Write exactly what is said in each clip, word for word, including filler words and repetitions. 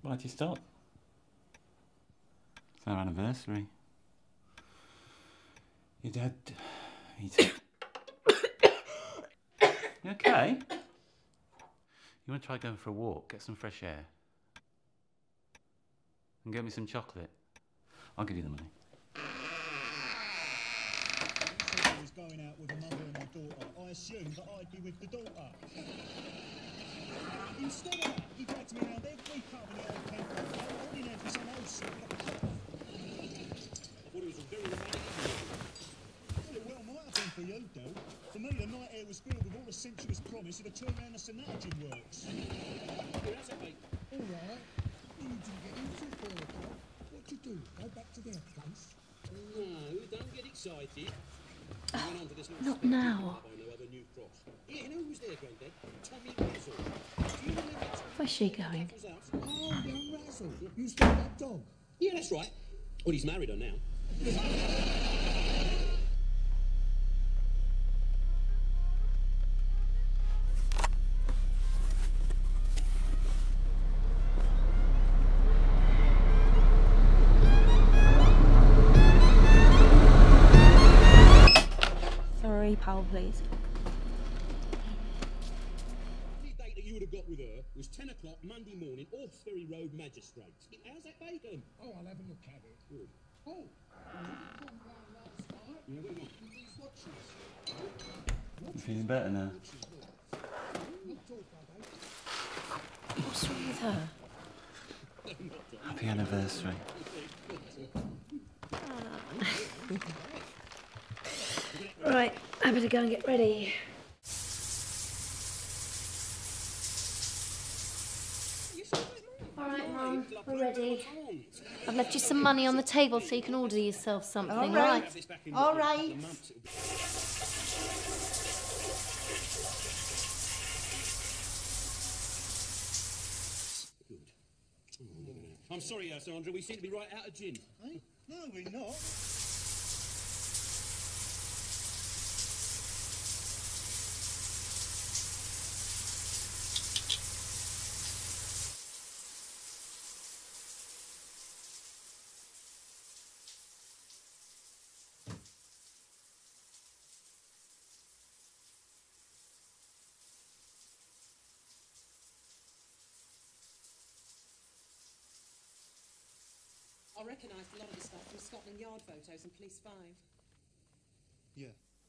Why'd you stop? It's our anniversary. Your dad... He took... You okay? You want to try going for a walk, get some fresh air? And get me some chocolate? I'll give you the money. I was going out with a mother and my daughter. I assumed that I'd be with the daughter. Instead of that, he drags me around every pub in the old Kent. I'm in there for some old sort of cough. I thought it was a very romantic evening. Well, it well might have been for you, Del. For me, the night air was filled with all the sensuous promise of a turn around the Sonata works. Well, that's it, mate. All right. You didn't get into it, four o'clock. What'd you do? Go back to their place? No, don't get excited. Uh, not now. Yeah, and who was there, Grandad? Tommy Razzle. Do you remember Tommy? Where's she going? Oh, young Razzle. You still that dog? Yeah, that's right. Well, he's married her now. Sorry, pal, please. The date that you would have got with her was ten o'clock Monday morning, Orthferry Road, Magistrates. How's that bacon? Oh, I'll have a look at it. Good. Oh, yeah, wait, wait. You feeling better now? What's wrong with her? Happy anniversary. Right, I better go and get ready. All right, Mum, we're ready. I've left you some money on the table so you can order yourself something, all right? All right. I'm sorry, uh, Sandra, we seem to be right out of gin. Hey? No, we're not. I recognised a lot of the stuff from Scotland Yard photos and Police five. Yeah.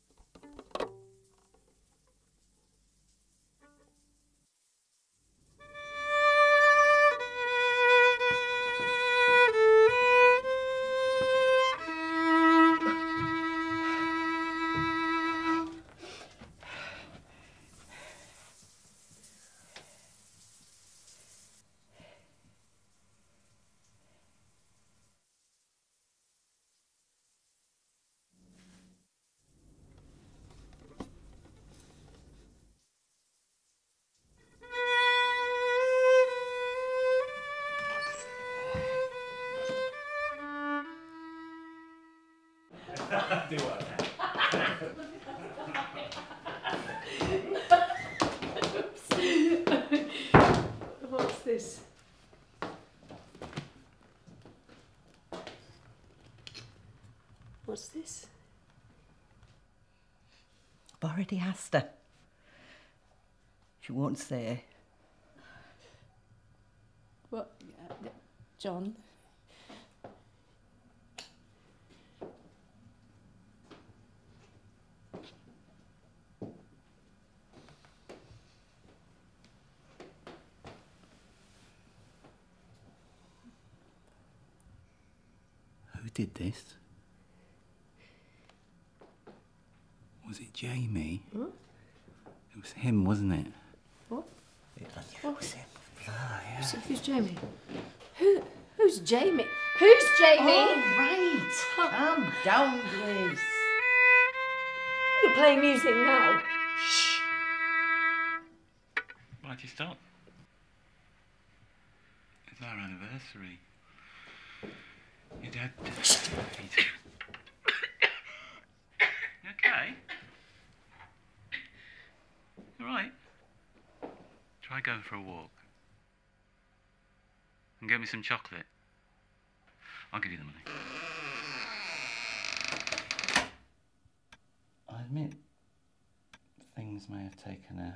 Do what? What's this? What's this? I've already asked her. She won't say. What? Uh, John? Who did this? Was it Jamie? Huh? It was him, wasn't it? What? It What? was him. Ah, yeah. So who's Jamie? Who? Who's Jamie? Who's Jamie? All right. Calm down, Grace. You're playing music now. Shh. Why'd you stop? It's our anniversary. Your dad... He took... You okay? You all right? Try going for a walk. and get me some chocolate. I'll give you the money. I admit, things may have taken a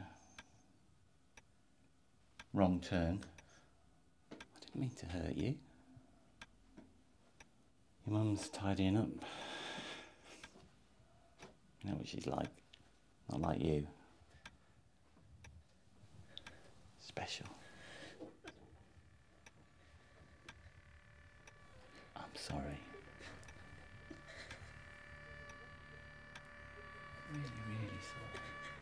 wrong turn. I didn't mean to hurt you. Your mum's tidying up. You know what she's like. Not like you. Special. I'm sorry. Really, really sorry.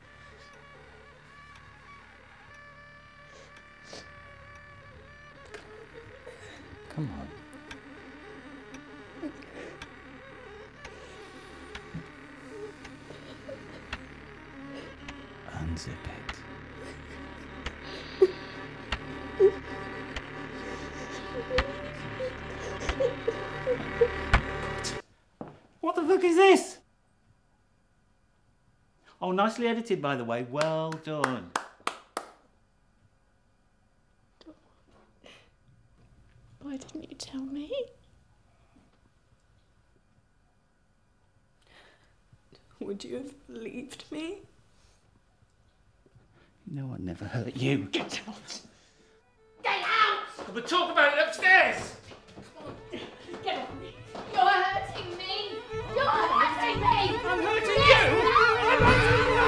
Come on. Unzip it. What the fuck is this? Oh, nicely edited, by the way. Well done. Why didn't you tell me? Would you have believed me? You know I never hurt you. Get out! Get out! We'll talk about it upstairs! Get off me! You're hurting me! You're hurting me! I'm hurting you! I'm hurting you!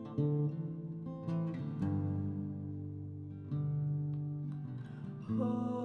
Oh.